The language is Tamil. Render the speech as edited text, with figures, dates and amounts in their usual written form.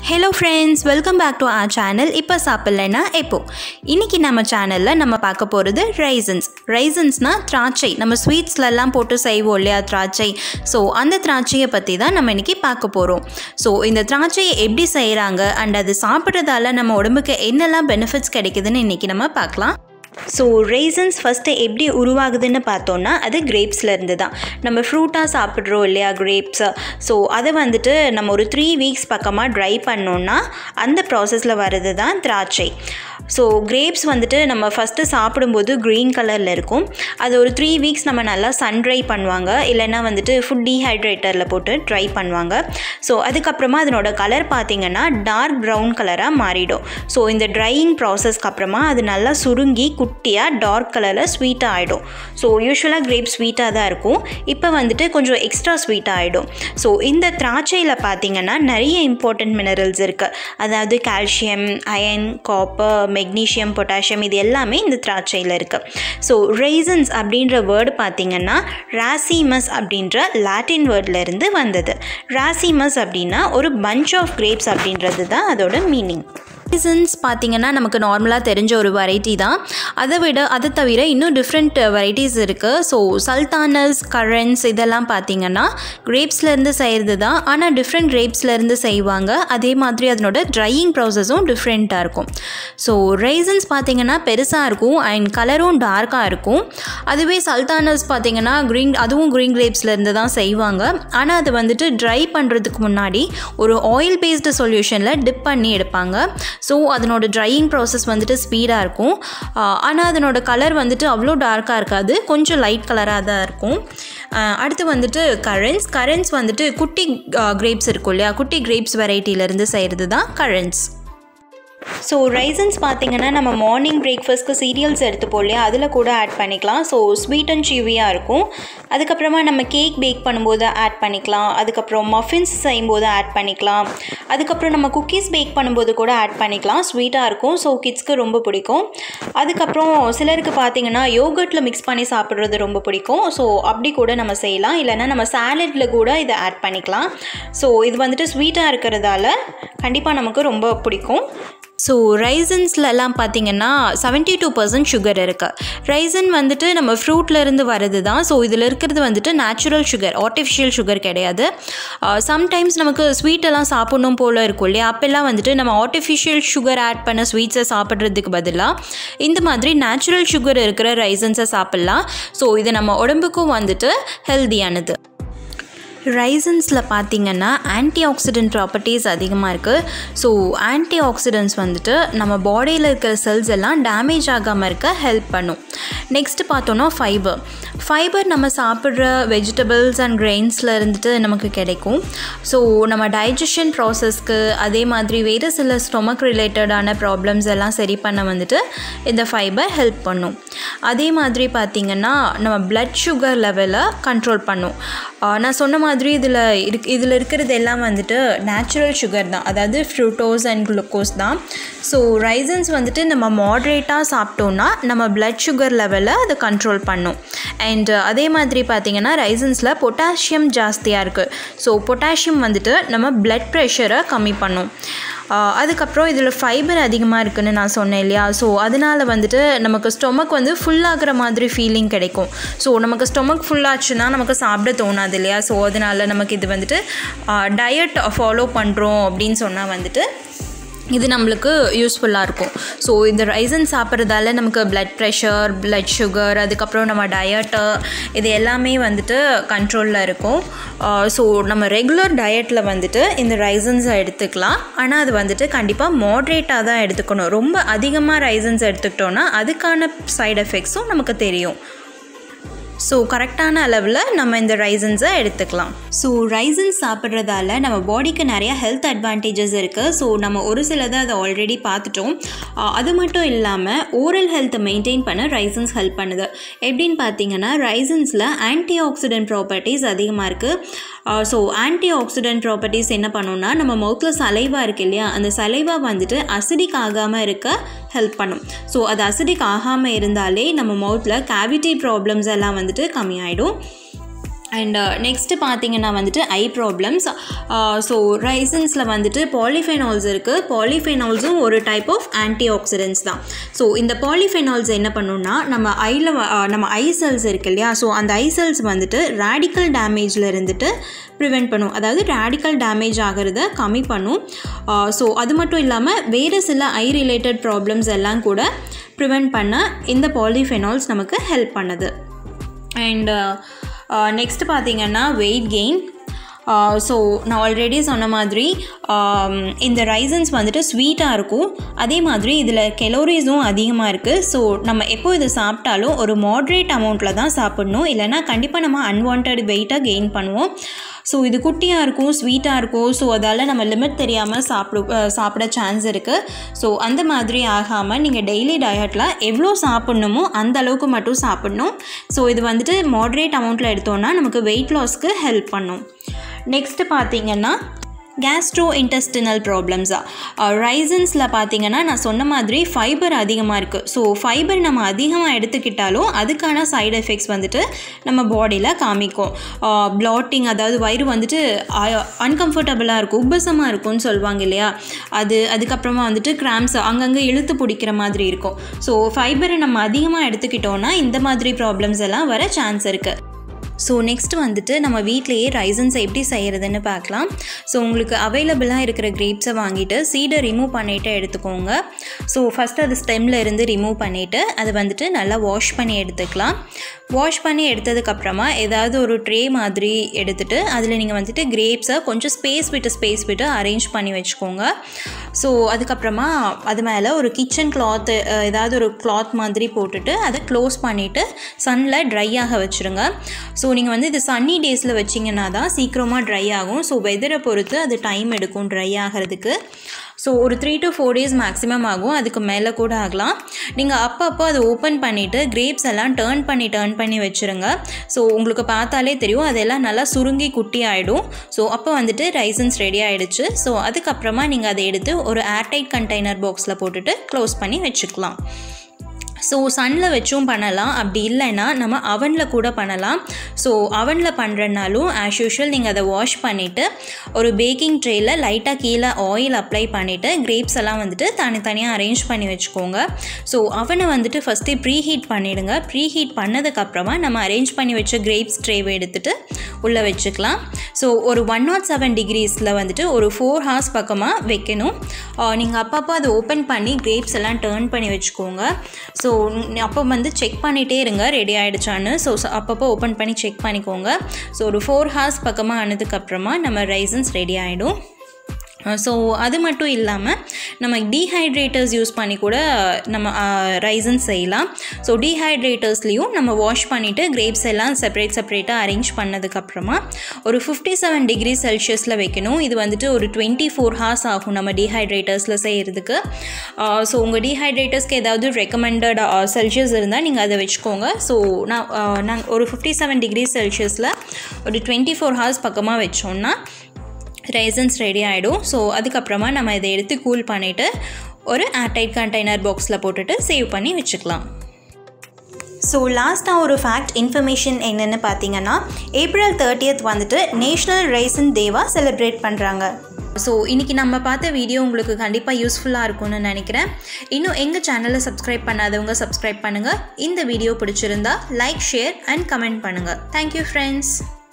Hello friends, welcome back to our channel. இப்போ சாப்பிடலனா எப்போ இன்னைக்கு நம்ம சேனல்ல நம்ம பார்க்க போறது raisins. Raisinஸ்னா திராட்சை. நம்ம ஸ்வீட்ஸ்ல எல்லாம் போட்டு செய்வோம் இல்லையா திராட்சை. சோ அந்த திராட்சையை பத்தி தான் நம்ம இன்னைக்கு பார்க்க போறோம். சோ இந்த திராட்சையை எப்படி செய்றாங்க and அது சாப்பிடுறதால நம்ம உடம்புக்கு என்னெல்லாம் பெனிஃபிட்ஸ் கிடைக்குதுன்னு இன்னைக்கு நம்ம பார்க்கலாம். ஸோ raisins ஃபஸ்ட்டு எப்படி உருவாகுதுன்னு பார்த்தோன்னா அது கிரேப்ஸில் இருந்து தான். நம்ம ஃப்ரூட்டாக சாப்பிட்றோம் இல்லையா கிரேப்ஸை. ஸோ அதை வந்துட்டு நம்ம ஒரு 3 வீக்ஸ் பக்கமாக ட்ரை பண்ணோன்னா அந்த ப்ராசஸில் வர்றது தான் திராட்சை. ஸோ கிரேப்ஸ் வந்துட்டு நம்ம ஃபஸ்ட்டு சாப்பிடும்போது க்ரீன் கலரில் இருக்கும். அது ஒரு 3 வீக்ஸ் நம்ம நல்லா சன் ட்ரை பண்ணுவாங்க, இல்லைன்னா வந்துட்டு ஃபுட் டீஹைட்ரேட்டரில் போட்டு ட்ரை பண்ணுவாங்க. ஸோ அதுக்கப்புறமா அதனோட கலர் பார்த்திங்கன்னா டார்க் ப்ரௌன் கலராக மாறிடும். ஸோ இந்த ட்ரையிங் ப்ராசஸ்க்கு அப்புறமா அது நல்லா சுருங்கி குட்டியாக டார்க் கலரில் ஸ்வீட்டாக ஆகிடும். ஸோ யூஸ்வலாக கிரேப் ஸ்வீட்டாக தான் இருக்கும், இப்போ வந்துட்டு கொஞ்சம் எக்ஸ்ட்ரா ஸ்வீட்டாக ஆகிடும். ஸோ இந்த திராட்சையில் பார்த்திங்கன்னா நிறைய இம்பார்ட்டன்ட் மினரல்ஸ் இருக்குது. அதாவது calcium, iron, copper, magnesium, potassium, இது எல்லாமே இந்த திராட்சையில் இருக்குது. ஸோ raisins அப்படின்ற வேர்டு பார்த்திங்கன்னா ராசிமஸ் அப்படின்ற லாட்டின் வேர்ட்லேருந்து வந்தது. ராசிமஸ் அப்படின்னா ஒரு பஞ்ச் ஆஃப் கிரேப்ஸ் அப்படின்றது தான் அதோட மீனிங். raisins பார்த்திங்கன்னா நமக்கு நார்மலாக தெரிஞ்ச ஒரு வெரைட்டி தான். அதை தவிர இன்னும் டிஃப்ரெண்ட் வெரைட்டிஸ் இருக்குது. ஸோ சல்தானஸ், கரன்ஸ் இதெல்லாம் பார்த்திங்கன்னா கிரேப்ஸ்லேருந்து செய்கிறது தான், ஆனால் டிஃப்ரெண்ட் கிரேப்ஸ்லேருந்து செய்வாங்க. அதே மாதிரி அதனோட ட்ரையிங் ப்ராசஸும் டிஃப்ரெண்ட்டாக இருக்கும். ஸோ raisins பார்த்திங்கன்னா பெருசாக இருக்கும் அண்ட் கலரும் டார்க்காக இருக்கும். அதுவே சல்தானஸ் பார்த்திங்கன்னா அதுவும் க்ரீன் கிரேப்ஸ்லேருந்து தான் செய்வாங்க. ஆனால் அது வந்துட்டு ட்ரை பண்ணுறதுக்கு முன்னாடி ஒரு ஆயில் பேஸ்டு சொல்யூஷனில் டிப் பண்ணி எடுப்பாங்க. ஸோ அதனோட ட்ரையிங் ப்ராசஸ் வந்துட்டு ஸ்பீடாக இருக்கும். ஆனால் அதனோட கலர் வந்துட்டு அவ்வளோ டார்க்காக இருக்காது, கொஞ்சம் லைட் கலராக தான் இருக்கும். அடுத்து வந்துட்டு கரன்ஸ் வந்துட்டு குட்டி கிரேப்ஸ் இருக்கும் இல்லையா, குட்டி கிரேப்ஸ் வெரைட்டியிலேருந்து செய்கிறது தான் கரன்ஸ். ஸோ raisins பார்த்திங்கன்னா நம்ம மார்னிங் பிரேக்ஃபாஸ்ட்க்கு சீரியல்ஸ் எடுத்துப்போம் இல்லையா, அதில் கூட ஆட் பண்ணிக்கலாம். ஸோ ஸ்வீட் அண்ட் சிவியாக இருக்கும். அதுக்கப்புறமா நம்ம கேக் பேக் பண்ணும்போது ஆட் பண்ணிக்கலாம். அதுக்கப்புறம் மஃபின்ஸ் செய்யும்போது ஆட் பண்ணிக்கலாம். அதுக்கப்புறம் நம்ம குக்கீஸ் பேக் பண்ணும்போது கூட ஆட் பண்ணிக்கலாம். ஸ்வீட்டாக இருக்கும், ஸோ கிட்ஸ்க்கு ரொம்ப பிடிக்கும். அதுக்கப்புறம் சிலருக்கு பார்த்திங்கன்னா யோகர்ட்டில் மிக்ஸ் பண்ணி சாப்பிட்றது ரொம்ப பிடிக்கும். ஸோ அப்படி கூட நம்ம செய்யலாம், இல்லைன்னா நம்ம சாலட்டில் கூட இதை ஆட் பண்ணிக்கலாம். ஸோ இது வந்துட்டு ஸ்வீட்டாக இருக்கிறதால கண்டிப்பாக நமக்கு ரொம்ப பிடிக்கும். ஸோ raisinsலலாம் பார்த்திங்கன்னா 72% சுகர் இருக்குது. ரைசன் வந்துட்டு நம்ம ஃப்ரூட்லேருந்து வர்றது தான். ஸோ இதில் இருக்கிறது வந்துட்டு நேச்சுரல் சுகர், ஆர்டிஃபிஷியல் சுகர் கிடையாது. சம்டைம்ஸ் நமக்கு ஸ்வீட்டெல்லாம் சாப்பிட்ணும் போல் இருக்கும் இல்லையா, அப்போல்லாம் வந்துட்டு நம்ம ஆர்டிஃபிஷியல் சுகர் ஆட் பண்ண ஸ்வீட்ஸை சாப்பிட்றதுக்கு பதிலாக இந்த மாதிரி நேச்சுரல் சுகர் இருக்கிற raisinsஸை சாப்பிட்லாம். ஸோ இது நம்ம உடம்புக்கும் வந்துட்டு ஹெல்தியானது. raisinsல பார்த்திங்கன்னா ஆன்டி ஆக்சிடென்ட் ப்ராப்பர்ட்டிஸ் அதிகமாக இருக்குது. ஸோ ஆன்டி ஆக்சிடென்ட்ஸ் வந்துட்டு நம்ம பாடியில் இருக்கிற செல்ஸ் எல்லாம் டேமேஜ் ஆகாமல் இருக்க ஹெல்ப் பண்ணும். நெக்ஸ்ட்டு பார்த்தோன்னா ஃபைபர் நம்ம சாப்பிட்ற வெஜிடபிள்ஸ் அண்ட் கிரெயின்ஸில் இருந்துட்டு நமக்கு கிடைக்கும். ஸோ நம்ம டைஜஷன் ப்ராசஸ்க்கு, அதே மாதிரி வேறு சில ஸ்டொமக் ரிலேட்டடான ப்ராப்ளம்ஸ் எல்லாம் சரி பண்ண வந்துட்டு இந்த ஃபைபர் ஹெல்ப் பண்ணும். அதே மாதிரி பார்த்திங்கன்னா நம்ம பிளட் சுகர் லெவலை கண்ட்ரோல் பண்ணும். நான் சொன்ன மாதிரி இதில் இருக்கிறது எல்லாம் வந்துட்டு நேச்சுரல் சுகர் தான், அதாவது ஃப்ரூட்டோஸ் அண்ட் குளுக்கோஸ் தான். ஸோ raisins வந்துட்டு நம்ம மாட்ரேட்டாக சாப்பிட்டோன்னா நம்ம பிளட் சுகர் லெவலை அதை கண்ட்ரோல் பண்ணும். அண்ட் அதே மாதிரி பார்த்திங்கன்னா raisinsல பொட்டாசியம் ஜாஸ்தியாக இருக்குது. ஸோ பொட்டாசியம் வந்துட்டு நம்ம பிளட் ப்ரெஷரை கம்மி பண்ணும். அதுக்கப்புறம் இதில் ஃபைபர் அதிகமாக இருக்குதுன்னு நான் சொன்னேன் இல்லையா, ஸோ அதனால் வந்துட்டு நமக்கு ஸ்டொமக் வந்து ஃபுல்லாகிற மாதிரி ஃபீலிங் கிடைக்கும். ஸோ நமக்கு ஸ்டொமக் ஃபுல்லாச்சுன்னா நமக்கு சாப்பிட தோணாது இல்லையா. ஸோ அதனால் நமக்கு இது வந்துட்டு டயட் ஃபாலோ பண்ணுறோம் அப்படின்னு சொன்னால் வந்துட்டு இது நம்மளுக்கு யூஸ்ஃபுல்லாக இருக்கும். ஸோ இந்த raisins சாப்பிட்றதால நமக்கு பிளட் ப்ரெஷர், பிளட் சுகர், அதுக்கப்புறம் நம்ம டயட்டு, இது எல்லாமே வந்துட்டு கண்ட்ரோலில் இருக்கும். ஸோ நம்ம ரெகுலர் டயட்டில் வந்துட்டு இந்த raisinsஸை எடுத்துக்கலாம். ஆனால் அது வந்துட்டு கண்டிப்பாக மாட்ரேட்டாக தான் எடுத்துக்கணும். ரொம்ப அதிகமாக raisins எடுத்துக்கிட்டோன்னா அதுக்கான சைடு எஃபெக்ட்ஸும் நமக்கு தெரியும். ஸோ கரெக்டான அளவில் நம்ம இந்த raisinsஸை எடுத்துக்கலாம். ஸோ raisins சாப்பிட்றதால நம்ம பாடிக்கு நிறையா ஹெல்த் அட்வான்டேஜஸ் இருக்குது. ஸோ நம்ம ஒரு சிலதை அதை ஆல்ரெடி பார்த்துட்டோம். அது மட்டும் இல்லாமல் ஓரல் ஹெல்த்தை மெயின்டைன் பண்ண raisins ஹெல்ப் பண்ணுது. எப்படின்னு பார்த்தீங்கன்னா raisinsல ஆன்டி ஆக்சிடென்ட் ப்ராப்பர்ட்டிஸ் அதிகமாக இருக்குது. ஸோ ஆன்டி ஆக்சிடென்ட் ப்ராப்பர்ட்டிஸ் என்ன பண்ணுன்னா நம்ம மவுத்தில் சலைவா இருக்குது இல்லையா, அந்த சலைவா வந்துட்டு அசிடிக் ஆகாமல் இருக்க ஹெல்ப் பண்ணும். ஸோ அது அசிடிக் ஆகாமல் இருந்தாலே நம்ம மவுத்தில் கேவிட்டி ப்ராப்ளம்ஸ் எல்லாம் வந்துட்டு கம்மியாயிடும். அண்ட் நெக்ஸ்ட்டு பார்த்தீங்கன்னா வந்துட்டு ஐ ப்ராப்ளம்ஸ். ஸோ ரைசன்ஸில் வந்துட்டு பாலிஃபெனால்ஸ் இருக்குது. பாலிஃபெனால்ஸும் ஒரு டைப் ஆஃப் ஆன்டி ஆக்சிடென்ட்ஸ் தான். ஸோ இந்த பாலிஃபெனால்ஸ் என்ன பண்ணுன்னா நம்ம ஐ செல்ஸ் இருக்கு இல்லையா, ஸோ அந்த ஐ செல்ஸ் வந்துட்டு ரேடிக்கல் டேமேஜில் இருந்துட்டு ப்ரிவெண்ட் பண்ணும், அதாவது ரேடிக்கல் டேமேஜ் ஆகிறத கம்மி பண்ணும். ஸோ அது மட்டும் இல்லாமல் வேறு சில ஐ ரிலேட்டட் ப்ராப்ளம்ஸ் எல்லாம் கூட ப்ரிவெண்ட் பண்ண இந்த பாலிஃபெனால்ஸ் நமக்கு ஹெல்ப் பண்ணுது. அண்ட் நெக்ஸ்ட்டு பார்த்திங்கன்னா வெயிட் கெயின். ஸோ நான் ஆல்ரெடி சொன்ன மாதிரி இந்த ரைசன்ஸ் வந்துட்டு ஸ்வீட்டாக இருக்கும், அதே மாதிரி இதில் கெலோரிஸும் அதிகமாக இருக்குது. ஸோ நம்ம எப்போ இது சாப்பிட்டாலும் ஒரு மாட்ரேட் அமௌண்ட்டில் தான் சாப்பிட்ணும், இல்லைனா கண்டிப்பாக நம்ம அன்வான்ட் வெயிட்டாக கெயின் பண்ணுவோம். ஸோ இது குட்டியாக இருக்கும், ஸ்வீட்டாக இருக்கும், ஸோ அதால் நம்ம லிமிட் தெரியாமல் சாப்பிட சான்ஸ் இருக்குது. ஸோ அந்த மாதிரி ஆகாமல் நீங்கள் டெய்லி டயட்டில் எவ்வளோ சாப்பிட்ணுமோ அந்த அளவுக்கு மட்டும் சாப்பிட்ணும். ஸோ இது வந்துட்டு மாட்ரேட் அமௌண்ட்டில் எடுத்தோன்னா நமக்கு வெயிட் லாஸ்க்கு ஹெல்ப் பண்ணும். நெக்ஸ்ட்டு பார்த்திங்கன்னா கேஸ்ட்ரோ இன்டெஸ்டினல் ப்ராப்ளம்ஸாக ரைசன்ஸில் பார்த்திங்கன்னா நான் சொன்ன மாதிரி ஃபைபர் அதிகமாக இருக்குது. ஸோ ஃபைபர் நம்ம அதிகமாக எடுத்துக்கிட்டாலும் அதுக்கான சைடு எஃபெக்ட்ஸ் வந்துட்டு நம்ம பாடியில் காமிக்கும். ப்ளாட்டிங், அதாவது வயிறு வந்துட்டு அன்கம்ஃபர்டபுளாக இருக்கும், உபசமாக இருக்கும்னு சொல்லுவாங்க இல்லையா, அதுக்கப்புறமா வந்துட்டு கிராம்ஸ் அங்கங்கே இழுத்து பிடிக்கிற மாதிரி இருக்கும். ஸோ ஃபைபரை நம்ம அதிகமாக எடுத்துக்கிட்டோன்னா இந்த மாதிரி ப்ராப்ளம்ஸ் எல்லாம் வர சான்ஸ் இருக்குது. ஸோ நெக்ஸ்ட்டு வந்துட்டு நம்ம வீட்டிலையே ரைசன்ஸை எப்படி செய்கிறதுன்னு பார்க்கலாம். ஸோ உங்களுக்கு அவைலபிளாக இருக்கிற கிரேப்ஸை வாங்கிட்டு சீடை ரிமூவ் பண்ணிவிட்டு எடுத்துக்கோங்க. ஸோ ஃபஸ்ட்டு அது ஸ்டெம்மில் இருந்து ரிமூவ் பண்ணிவிட்டு அதை வந்துட்டு நல்லா வாஷ் பண்ணி எடுத்துக்கலாம். வாஷ் பண்ணி எடுத்ததுக்கப்புறமா ஏதாவது ஒரு ட்ரே மாதிரி எடுத்துகிட்டு அதில் நீங்கள் வந்துட்டு கிரேப்ஸை கொஞ்சம் ஸ்பேஸ் விட்டு அரேஞ்ச் பண்ணி வச்சுக்கோங்க. ஸோ அதுக்கப்புறமா அது மேலே ஒரு கிச்சன் கிளாத்து, ஏதாவது ஒரு கிளாத் மாதிரி போட்டுட்டு அதை க்ளோஸ் பண்ணிவிட்டு சன்னில் ட்ரை ஆக வச்சுருங்க. ஸோ நீங்கள் வந்து இது சன்னி டேஸில் வச்சிங்கன்னா தான் சீக்கிரமாக ட்ரை ஆகும். ஸோ வெதரை பொறுத்து அது டைம் எடுக்கும் ட்ரை ஆகிறதுக்கு. ஸோ ஒரு 3 to 4 days மேக்ஸிமம் ஆகும், அதுக்கு மேலே கூட ஆகலாம். நீங்கள் அப்பப்போ அதை ஓப்பன் பண்ணிவிட்டு கிரேப்ஸ் எல்லாம் டர்ன் பண்ணி வச்சுருங்க. ஸோ உங்களுக்கு பார்த்தாலே தெரியும் அதெல்லாம் நல்லா சுருங்கி குட்டி ஆகிடும். ஸோ அப்போ வந்துட்டு ரைசன்ஸ் ரெடி ஆகிடுச்சு. ஸோ அதுக்கப்புறமா நீங்கள் அதை எடுத்து ஒரு ஏர்டைட் கண்டெய்னர் பாக்ஸில் போட்டுட்டு க்ளோஸ் பண்ணி வச்சுக்கலாம். ஸோ சன்னில் வச்சும் பண்ணலாம், அப்படி இல்லைன்னா நம்ம அவனில் கூட பண்ணலாம். ஸோ அவனில் பண்ணுறனாலும் ஆஸ் யூஷுவல் நீங்கள் அதை வாஷ் பண்ணிவிட்டு ஒரு பேக்கிங் ட்ரேயில் லைட்டாக கீழே ஆயில் அப்ளை பண்ணிவிட்டு கிரேப்ஸ் எல்லாம் வந்துட்டு தனித்தனியாக அரேஞ்ச் பண்ணி வச்சுக்கோங்க. ஸோ அவனை வந்துட்டு ஃபஸ்ட்டு ப்ரீஹீட் பண்ணிவிடுங்க. ப்ரீஹீட் பண்ணதுக்கப்புறமா நம்ம அரேஞ்ச் பண்ணி வச்ச கிரேப்ஸ் ட்ரேவை எடுத்துகிட்டு உள்ளே வச்சுக்கலாம். ஸோ ஒரு 107 degreesல வந்துட்டு ஒரு 4 hours பக்கமாக வைக்கணும். நீங்கள் அப்பப்போ அதை ஓப்பன் பண்ணி கிரேப்ஸ் எல்லாம் டர்ன் பண்ணி வச்சுக்கோங்க. ஸோ அப்போ வந்து செக் பண்ணிகிட்டே இருங்க ரெடி ஆகிடுச்சான்னு. ஸோ அப்பப்போ ஓப்பன் பண்ணி செக் பண்ணிக்கோங்க. ஸோ ஒரு 4 hours பக்கமாக ஆனதுக்கப்புறமா நம்ம ரைசன்ஸ் ரெடி ஆகிடும். ஸோ அது மட்டும் இல்லாமல் நம்ம டீஹைட்ரேட்டர்ஸ் யூஸ் பண்ணி கூட நம்ம ரைசன்ஸ் செய்யலாம். ஸோ டீஹைட்ரேட்டர்ஸ்லேயும் நம்ம வாஷ் பண்ணிவிட்டு கிரேப்ஸ் எல்லாம் செப்பரேட்டாக அரேஞ்ச் பண்ணதுக்கப்புறமா ஒரு 57 degrees Celsius வைக்கணும். இது வந்துட்டு ஒரு 24 hours ஆகும் நம்ம டீஹைட்ரேட்டர்ஸில் செய்கிறதுக்கு. ஸோ உங்கள் டீஹைட்ரேட்டர்ஸ்க்கு ஏதாவது ரெக்கமெண்டட் செல்சியஸ் இருந்தால் நீங்கள் அதை வச்சுக்கோங்க. ஸோ நாங்கள் ஒரு 57 degrees Celsius ஒரு 24 hours பக்கமாக வச்சோன்னா ரைசன்ஸ் ரெடி ஆகிடும். ஸோ அதுக்கப்புறமா நம்ம இதை எடுத்து கூல் பண்ணிவிட்டு ஒரு ஏர்டைட் கண்டெய்னர் பாக்ஸில் போட்டுட்டு சேவ் பண்ணி வச்சுக்கலாம். ஸோ லாஸ்ட்டாக ஒரு ஃபேக்ட் இன்ஃபர்மேஷன் என்னென்னு பார்த்தீங்கன்னா, April 30th வந்துட்டு நேஷ்னல் ரைசன் டேவாக செலிப்ரேட் பண்ணுறாங்க. ஸோ இன்றைக்கி நம்ம பார்த்த வீடியோ உங்களுக்கு கண்டிப்பாக யூஸ்ஃபுல்லாக இருக்கும்னு நினைக்கிறேன். இன்னும் எங்கள் சேனலை சப்ஸ்கிரைப் பண்ணாதவங்க சப்ஸ்கிரைப் பண்ணுங்கள். இந்த வீடியோ பிடிச்சிருந்தா லைக், ஷேர் அண்ட் கமெண்ட் பண்ணுங்கள். Thank you friends.